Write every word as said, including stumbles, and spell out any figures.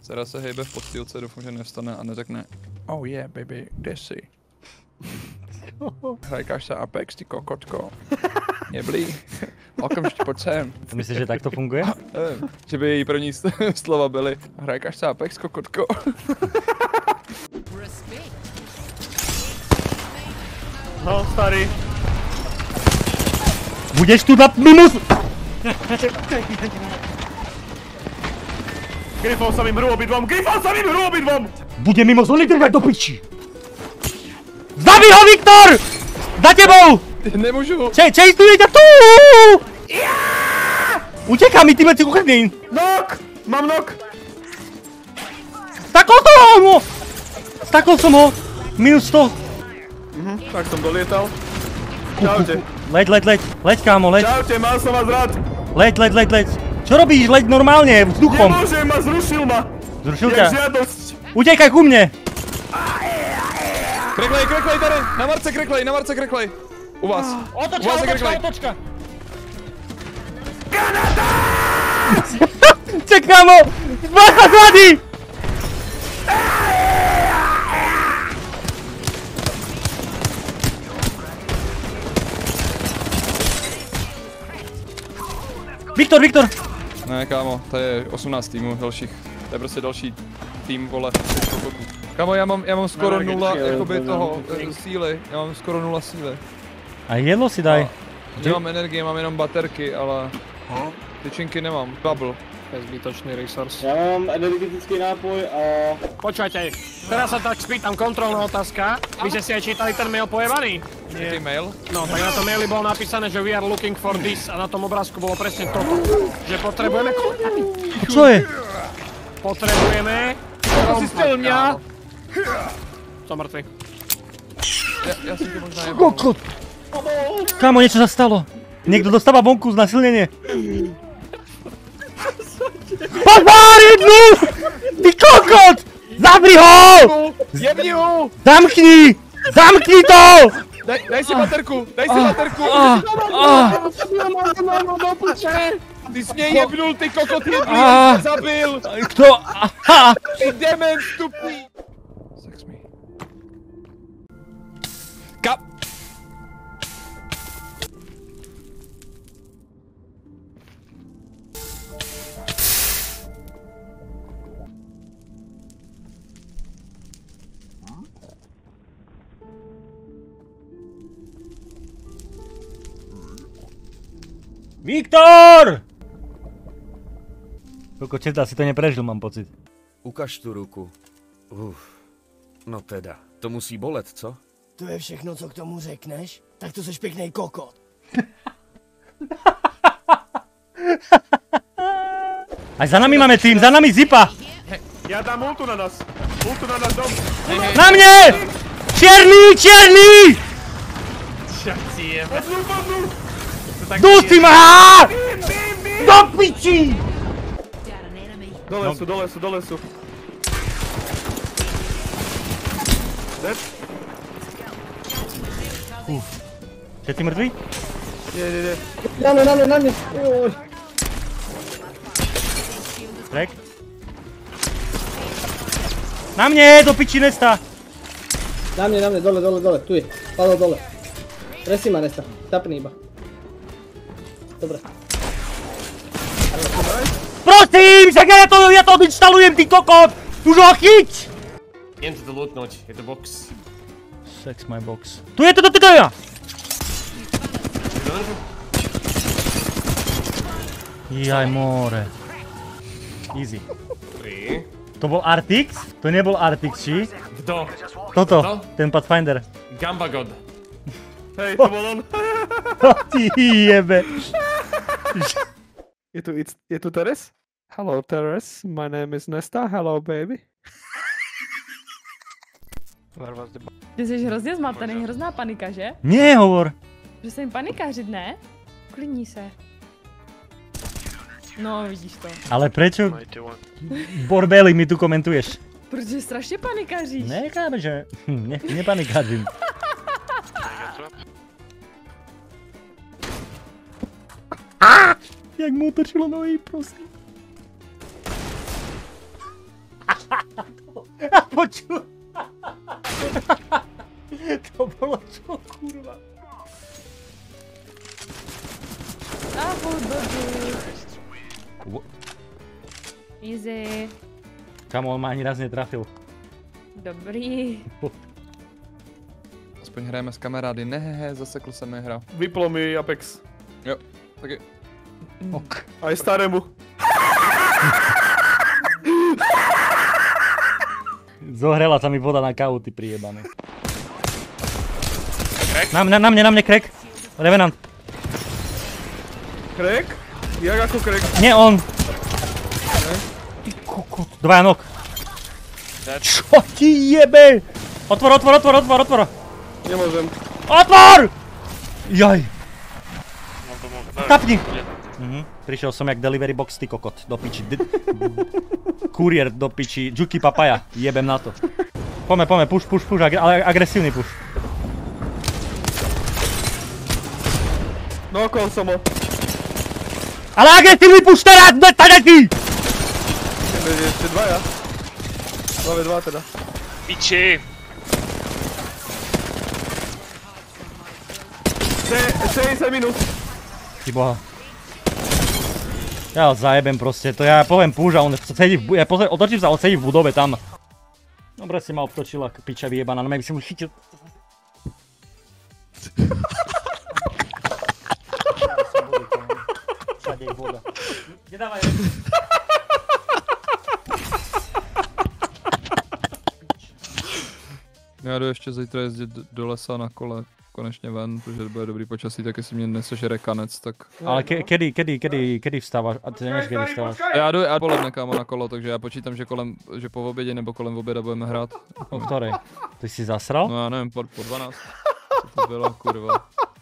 Dcera se hejbe v postýlce, doufám, že nevstane a neřekne oh yeah, baby, kde jsi? Hrajkáš se Apex, ty kokotko. Jeblí, okamžitě pojď sem. Myslíš, že tak to funguje? Že by její první slova byly hrajkáš se Apex, kokotko. No, starý. Budeš tu na minus! Grifol sa mi mrú obidvom, Grifol sa mi mrú obidvom! Bude mimo zóny trvať do piči! Zabi ho, Viktor! Za tebou! Nemůžu. Čej, čejstuje ťa tu! Uteká mi, ty veci uchrdín! Nok! Mám nok! Stakol som ho! Stakol som ho! Minus sto. Mhm, tak som dolietal. Čaute. Leď, leď, leď, leď kámo, leď. Čaute, mal som vás rád. Leď, leď, leď, leď. Čo robíš? Leď normálne, vzduchom. Nemôžem, ma zrušil ma. Zrušil Je ťa? žiadosť. Utekaj ku mne. Kreklej, kreklej tady, na Marce kreklej, na Marce kreklej. U vás. Otočka, otočka, otočka. Kanada! Ček, kámo! Bacha, zladí! Viktor, Viktor! Ne, kámo, to je osmnáct týmů dalších. To je prostě další tým, vole. Kámo, já mám, já mám skoro nula, jakoby toho, síly. Já mám skoro nula síly. A jedlo si daj. Nemám energie, mám jenom baterky, ale tyčinky nemám. Bubble. To je zbytočný resource. Ja mám energetický nápoj a... Počujete, teraz sa tak spýtam kontrolná otázka. Vy ste si aj čítali ten mail pojebaný? Jaký mail? No, tak na tom maili bolo napísané, že we are looking for this a na tom obrázku bolo presne toto. Že potrebujeme... Čo je? Potrebujeme... Si stil mňa! Som mŕtvy. Ja, ja som ti možná jebal. Kokot! Kámo, niečo sa stalo. Niekto dostáva vonku znasilnenie. Pozor, jednu! Ty kokot! Zavri ho! Jebni ho! Zamkni! Zamkni to! Daj, daj si baterku, daj si baterku! Ty jsi mě jebnul, ty kokot jedný, já jsi zabil! Kto? Aha! Ty dement stupný! Sex me. Kap! Viktor! Koľko četa si to neprežil, mám pocit. Ukaž tu ruku. Uf, no teda, to musí bolet, co? To je všechno, co k tomu řekneš? Tak to seš pěknej kokot. Aj za nami máme tým, za nami Zipa! Ja dám ultu na nás. Ultu na nás dom. Na mne! Čierny, čierny! Čo si jebe? Pozul, pozul! Dusi ma! Do piči! Dole sú, dole sú, dole sú. Dead? Všetci mŕtvi? Nie, nie, nie. Na mne, na mne, na mne! Oj. Trek. Na mne, do piči Nesta! Na mne, na mne, dole, dole, dole, tu je. Padol dole. Presi ma Nesta, tapni iba. Dobre. Prosím, však ja to, ja to odinštalujem, ty kokot! Už ho chyť! Idem si to lootnúť, je to box. Sex my box. Tu je to, to, to ja! Jaj, more. Easy. Tri. To bol Artix? To nebol Artix, či? Kto? Toto, Kto? ten Pathfinder. Gamba God. Hej, to bol on. Ty jebe. Je tu, je tu Teres? Hello Teres, my name is Nesta, hello baby. Ty jsi hrozně zmatený, hrozná panika, že? Nie, hovor. Že se jim panikářit, ne? Klidní se. No, vidíš to. Ale prečo? Borbeli mi tu komentuješ. Protože strašně panikáříš. Ne, káme, že... Hm, ne, nepanikářím. Jak mu otočilo nohy, prosím. čo? To bolo čo, kurva? Ahoj, Božu. Wo- Easy. Kamo, on ma ani raz netrafil. Dobrý. Aspoň hrajeme s kamarády. Nehehe, zasekl se mi hra. Vyplo mi Apex. Jo, taky. Ok. Aj starému. Zohrela sa mi voda na kávu, ty prijebaný. Na, na, na mne, na mne, crack. Revenant. Crack? Jak ako crack? Nie on. Ty kokot. Dvaja nok. Čo ti jebe? Otvor, otvor, otvor, otvor, otvor. Nemôžem. Otvor! Jaj. Tapni. Mhm. Prišiel som jak delivery box, ty kokot. Do piči. Kuriér do piči. Juki papaja. Jebem na to. Pome, pome, push, push, push, ag ale agresívny push. No okol som ho. Ale agresívny push teraz, nestanetý! Ešte dvaja. Máme dva teda. Piči! šesťdesiat minút. Ty boha. Ja ho zajebem proste, to ja poviem push a on sedí v, ja pozriem, otočím sa, on sedí v budove tam. Dobre si ma obtočila, piča vyjebaná, no by si mu chytil. Všade je voda. Nedávaj. Já jdu ještě zítra jezdit do- do lesa na kole. Konečně ven, protože bude dobrý počasí, tak jestli mě nesežere kanec, tak... Ale ke, kedy, kedy, kedy, kedy vstáváš? A ty nevíš, kedy vstáváš? Já jdu já poledne, kámo, na kolo, takže já počítám, že kolem, že po obědě nebo kolem oběda budeme hrát. O ktorej? Ty si zasral? No já nevím, po, po dvanáct. Co to bylo, kurva.